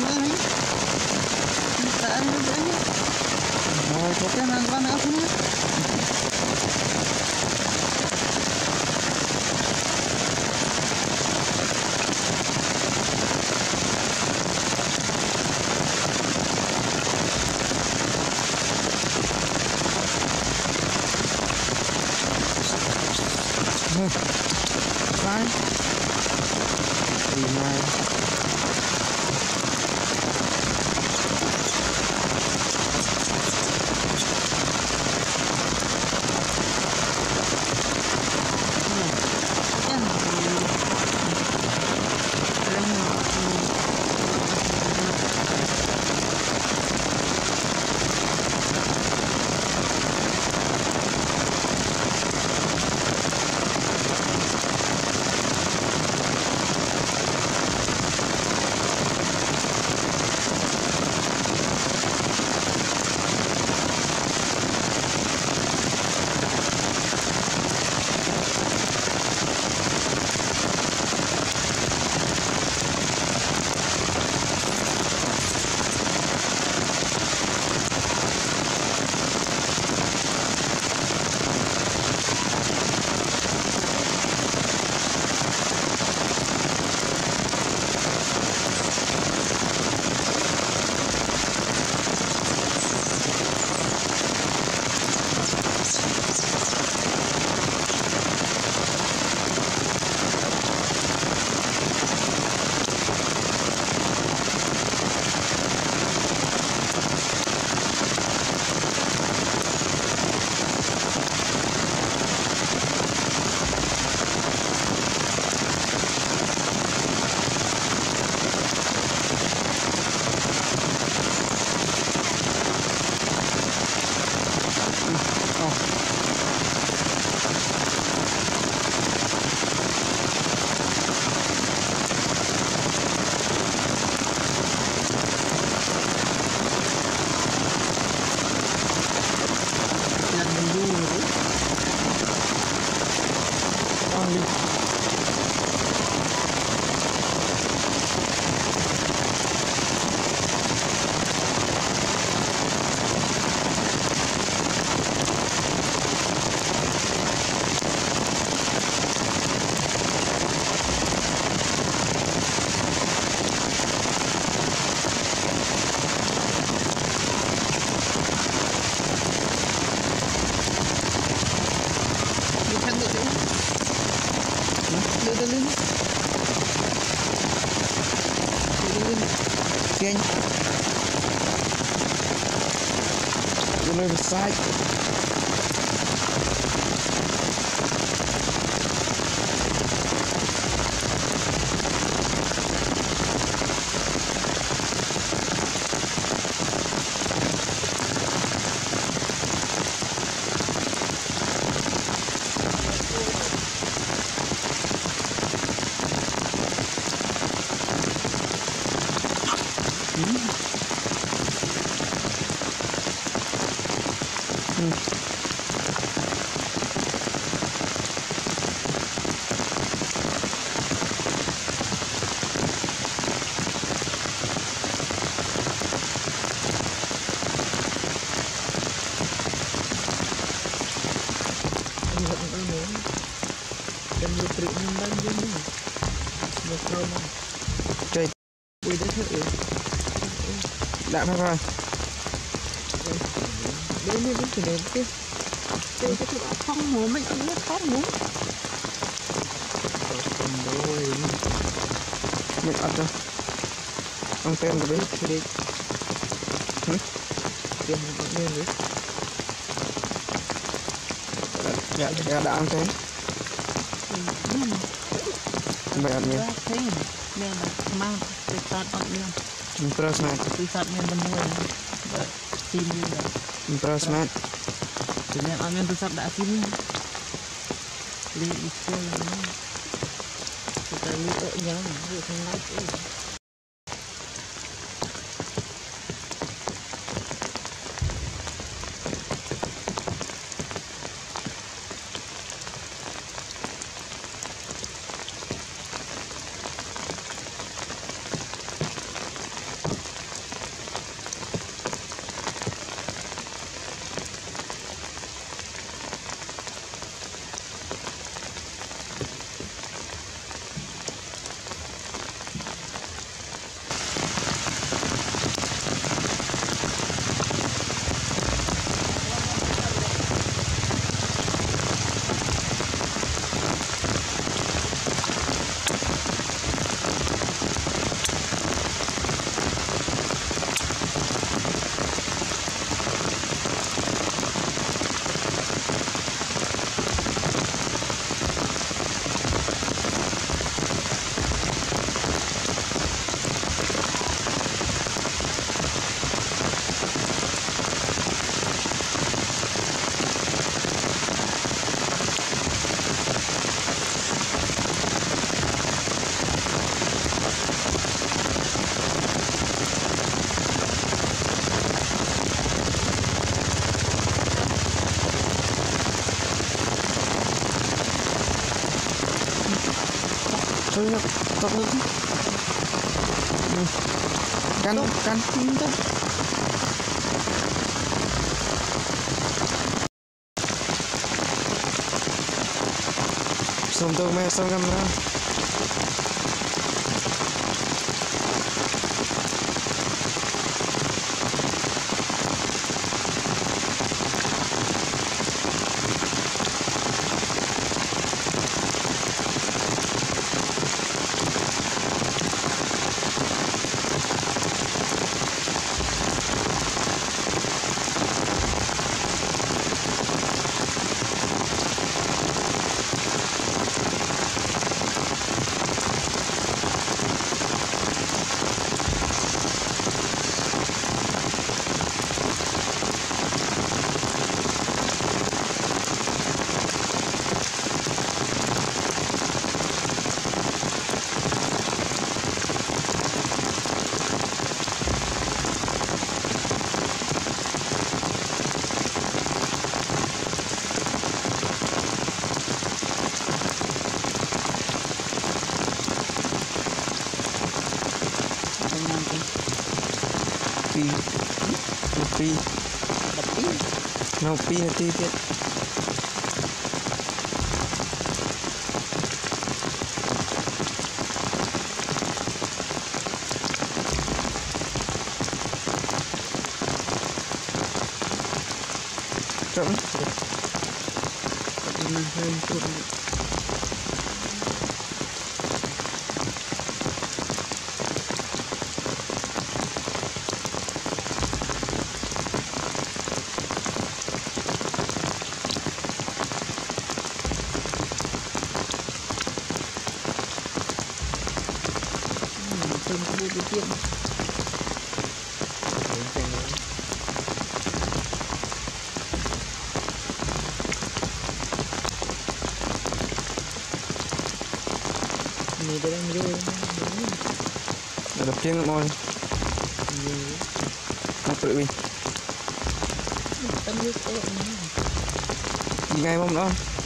nữa đấy. Tại nó dễ nhé. Rồi có cái hàng con nữa không nhé. Fine. Đi ngay. Trên the other side. Trời đã phải rồi đến đi đến đến cái không muốn mình cũng không muốn mình ăn cho ăn tem rồi đấy thì đi tem vẫn lên đấy dạ đã ăn tem vậy ăn nhé men mang cái sạt ọt men terus mat cái sạt men bener sini terus mat dengan men tu sạt đã sini li itu kita lihat jalan itu senang Cắn xong tôi mẹ xong găm ra Nó pi là ti tiết chậm hơi chút cái chuyện này đây đang rồi đập tiếng mồi nó tự mình ngay mong đó